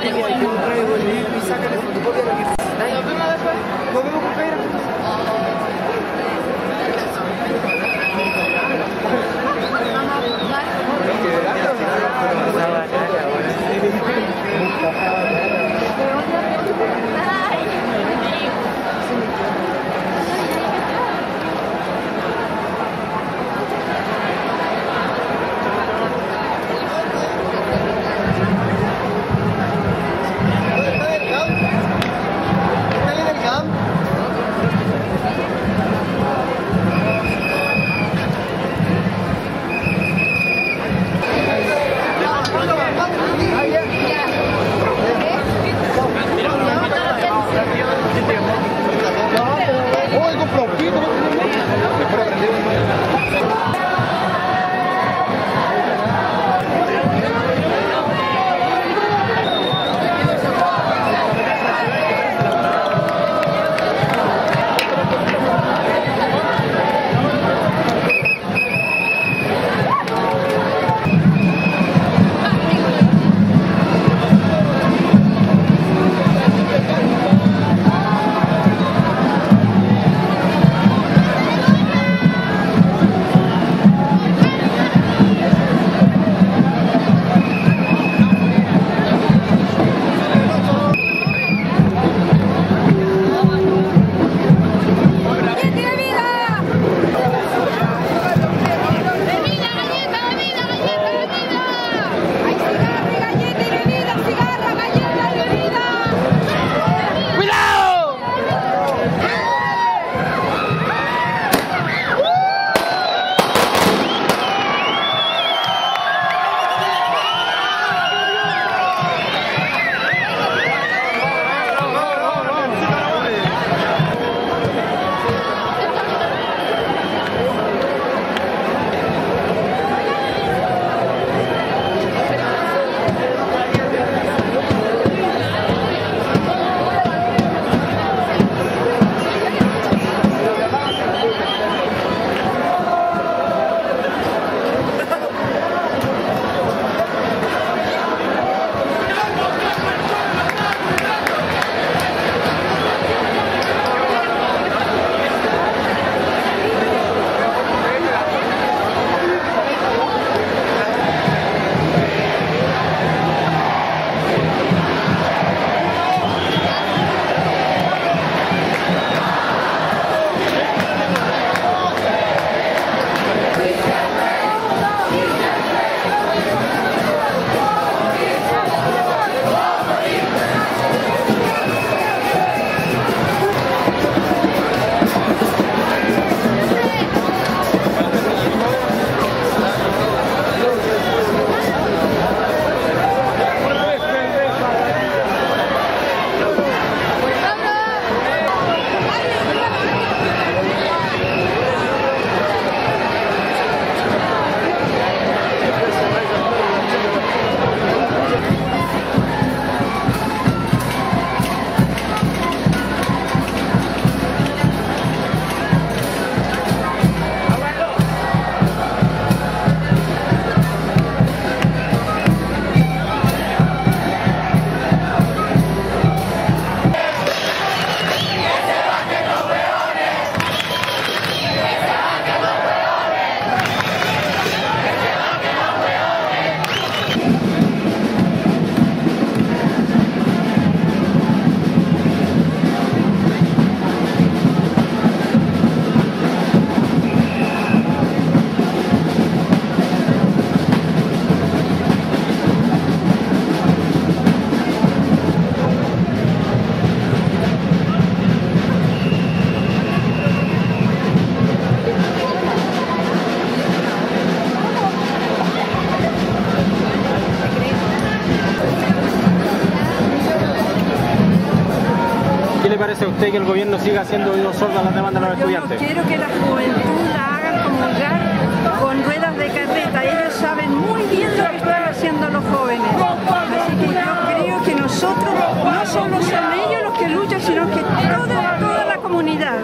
le parece a usted que el gobierno siga haciendo oídos sordos a las demandas de los estudiantes? Yo quiero que la juventud la hagan comulgar con ruedas de carreta. Ellos saben muy bien lo que están haciendo los jóvenes. Así que yo creo que nosotros, no solo son ellos los que luchan, sino que toda la comunidad.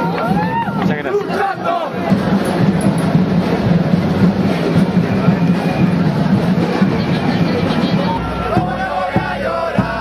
Muchas gracias. No voy a llorar.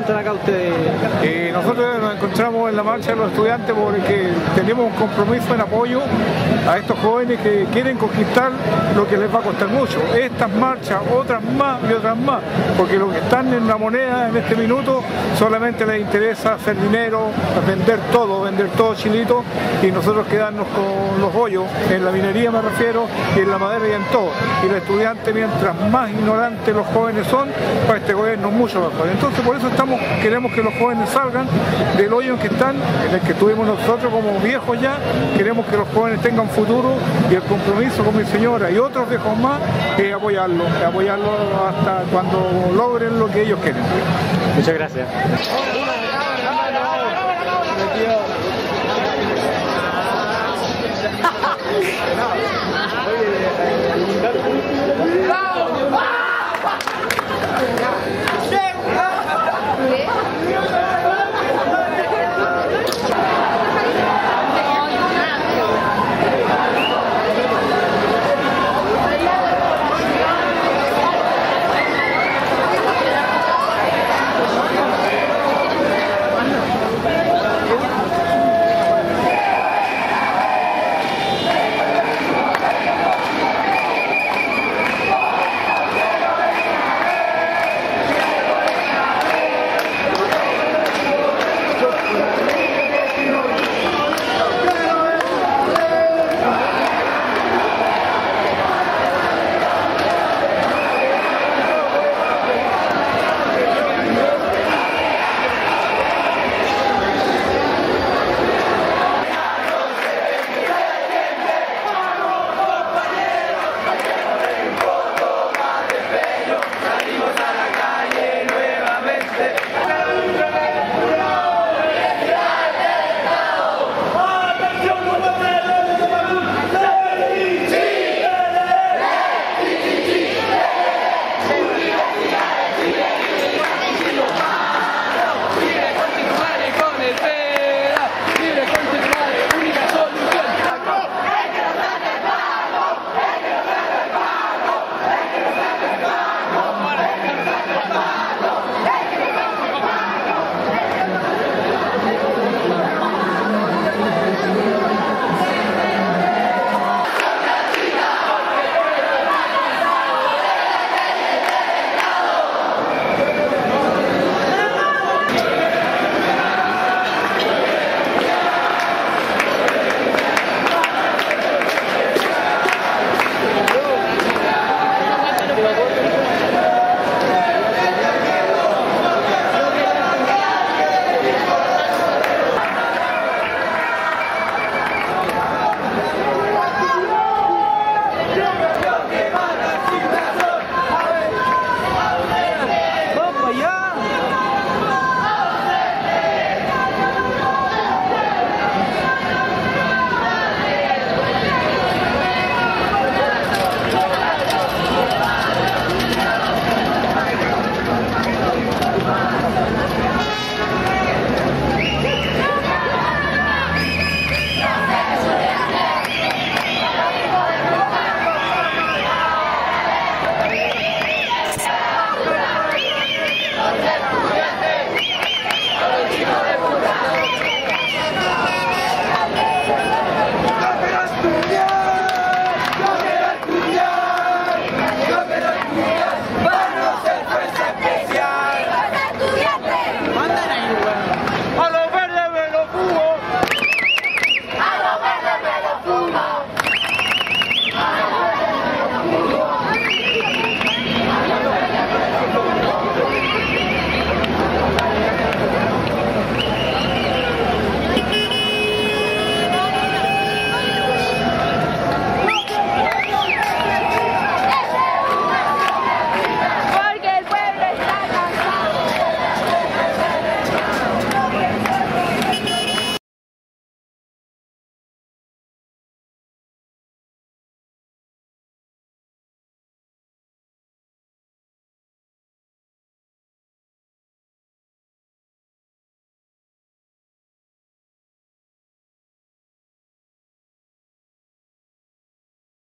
encuentran acá ustedes? Nosotros nos encontramos en la marcha de los estudiantes porque tenemos un compromiso en apoyo a estos jóvenes que quieren conquistar lo que les va a costar mucho. Estas marchas, otras más y otras más, porque los que están en la moneda en este minuto solamente les interesa hacer dinero, vender todo chilito, y nosotros quedarnos con los hoyos, en la minería me refiero, y en la madera y en todo. Y los estudiantes, mientras más ignorantes los jóvenes son, para este gobierno mucho mejor. Entonces por eso queremos que los jóvenes salgan del hoyo en que están, en el que estuvimos nosotros como viejos ya. Queremos que los jóvenes tengan futuro, y el compromiso con mi señora y otros viejos más es apoyarlo hasta cuando logren lo que ellos quieren. Muchas gracias. ¡Bravo!